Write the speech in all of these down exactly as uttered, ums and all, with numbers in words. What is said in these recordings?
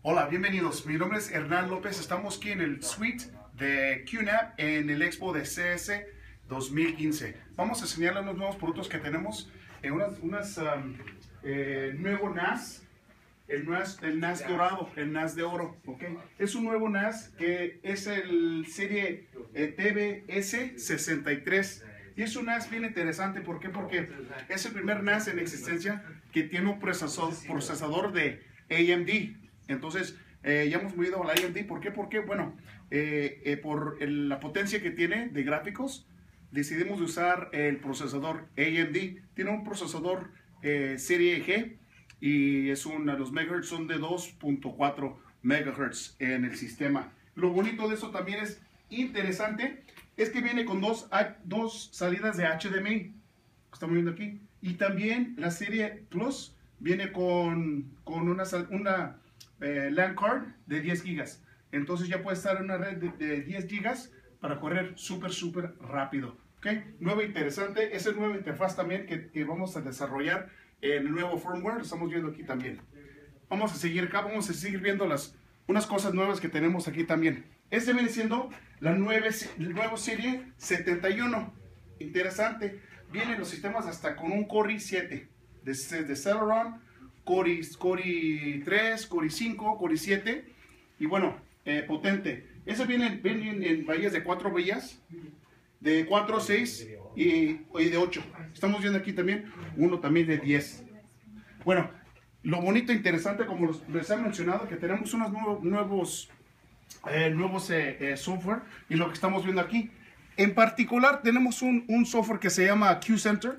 Hola, bienvenidos. Mi nombre es Hernán López. Estamos aquí en el suite de Q NAP en el Expo de C S dos mil quince. Vamos a enseñarles los nuevos productos que tenemos. Eh, unas, unas um, eh, nuevo N A S, el N A S, el N A S dorado, el N A S de oro. ¿Okay? Es un nuevo N A S que es el serie eh, T B S sesenta y tres. Y es un N A S bien interesante. ¿Por qué? Porque es el primer N A S en existencia que tiene un procesador, procesador de A M D. Entonces, eh, ya hemos movido a la A M D. ¿Por qué? Porque, bueno, eh, eh, por el, la potencia que tiene de gráficos, decidimos usar el procesador A M D. Tiene un procesador eh, serie G y es una, los megahertz son de dos punto cuatro megahertz en el sistema. Lo bonito de eso también es interesante, es que viene con dos, dos salidas de H D M I, estamos viendo aquí, y también la serie Plus viene con, con una, una eh, LAN card de diez gigas. Entonces ya puede estar en una red de, de diez gigas para correr súper, súper rápido. ¿Okay? Nuevo interesante, es el nuevo interfaz también que, que vamos a desarrollar en el nuevo firmware, lo estamos viendo aquí también. Vamos a seguir acá, vamos a seguir viendo las, unas cosas nuevas que tenemos aquí también. Este viene siendo la nueva, nueva serie setenta y uno. Interesante, vienen los sistemas hasta con un Core i siete de, de Celeron, Core, Core tres, Core cinco, Core siete y bueno, eh, potente. Ese viene, viene en, en bahías de cuatro vías, de cuatro, seis y, y de ocho. Estamos viendo aquí también uno también de diez. Bueno, lo bonito e interesante, como los, les he mencionado, que tenemos unos nuevos, nuevos, eh, nuevos eh, eh, software y lo que estamos viendo aquí. En particular tenemos un, un software que se llama Q Center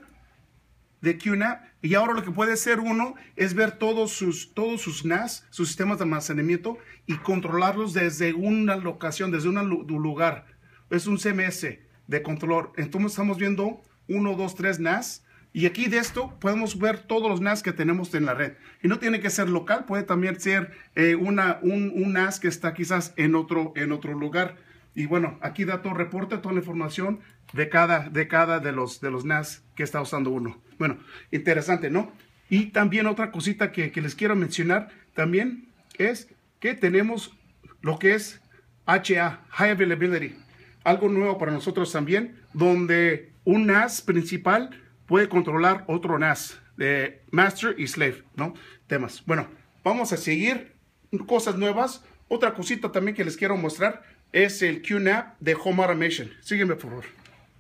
de Q NAP, y ahora lo que puede hacer uno es ver todos sus, todos sus N A S, sus sistemas de almacenamiento, y controlarlos desde una locación, desde un lugar. Es un C M S de controlador. Entonces estamos viendo uno, dos, tres N A S, y aquí de esto podemos ver todos los N A S que tenemos en la red. Y no tiene que ser local, puede también ser eh, una, un, un N A S que está quizás en otro, en otro lugar. Y bueno, aquí da todo reporte, toda la información de cada de, cada de, los, de los N A S que está usando uno. Bueno, interesante, ¿no? Y también otra cosita que, que les quiero mencionar también es que tenemos lo que es H A, High Availability. Algo nuevo para nosotros también, donde un N A S principal puede controlar otro N A S, de Master y Slave, ¿no? Temas. Bueno, vamos a seguir cosas nuevas. Otra cosita también que les quiero mostrar es el Q NAP de Home Automation. Sígueme, por favor.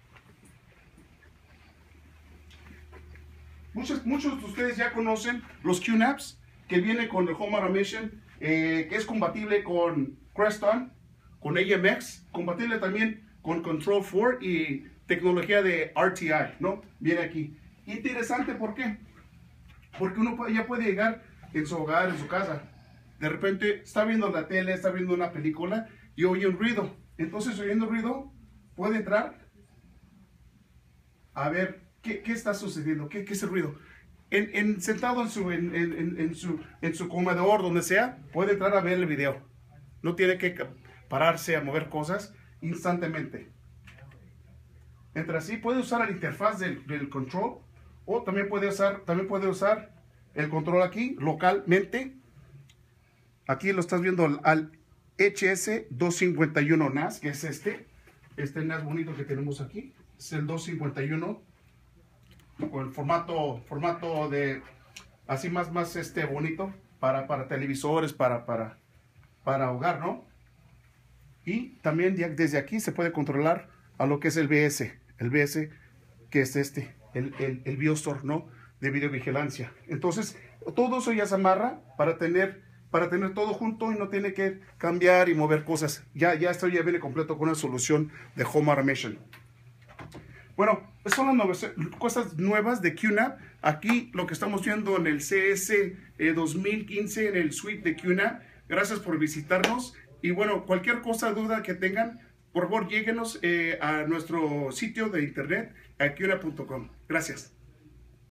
Muchos, muchos de ustedes ya conocen los Q NAPs que viene con el Home Automation, eh, que es compatible con Creston, con A M X, compatible también con Control cuatro y tecnología de R T I, ¿no? Viene aquí. Interesante, ¿por qué? Porque uno puede, ya puede llegar en su hogar, en su casa. De repente está viendo la tele, está viendo una película y oye un ruido. Entonces, oyendo ruido, puede entrar a ver qué, qué está sucediendo, qué, qué es el ruido. En, en, sentado en su, en, en, en, su, en su comedor, donde sea, puede entrar a ver el video. No tiene que pararse a mover cosas instantáneamente. Entra así, puede usar la interfaz del, del control, o también puede usar, también puede usar el control aquí, localmente. Aquí lo estás viendo al, al H S doscientos cincuenta y uno N A S, que es este, este N A S bonito que tenemos aquí, es el doscientos cincuenta y uno, con el formato, formato de, así más, más este bonito, para, para televisores, para, para, para hogar, ¿no? Y también desde aquí se puede controlar a lo que es el B S, el B S que es este, el, el, el BioStore, ¿no? De videovigilancia. Entonces, todo eso ya se amarra para tener, para tener todo junto y no tiene que cambiar y mover cosas. Ya, ya esto ya viene completo con una solución de Home Automation. Bueno, estas son las nuevas, cosas nuevas de Q NAP. Aquí lo que estamos viendo en el C S eh, dos mil quince, en el suite de Q NAP. Gracias por visitarnos. Y bueno, cualquier cosa, duda que tengan, por favor, lléguenos eh, a nuestro sitio de internet, a Q NAP punto com. Gracias.